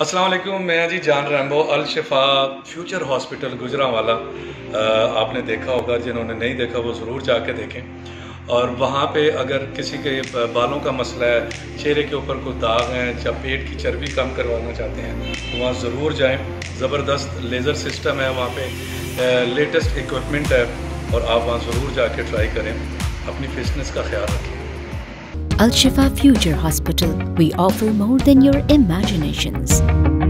अस्सलाम वालेकुम। मैं जी जान रैम्बो अल शिफा फ्यूचर हॉस्पिटल गुजरांवाला। आपने देखा होगा, जिन्होंने नहीं देखा वो ज़रूर जाके देखें। और वहाँ पे अगर किसी के बालों का मसला है, चेहरे के ऊपर कोई दाग हैं या पेट की चर्बी कम करवाना चाहते हैं तो वहाँ ज़रूर जाएं। ज़बरदस्त लेज़र सिस्टम है वहाँ पे, लेटेस्ट इक्विपमेंट है और आप वहाँ ज़रूर जाके ट्राई करें। अपनी फिटनेस का ख्याल रखें। Al Shifa Future Hospital, we offer more than your imaginations.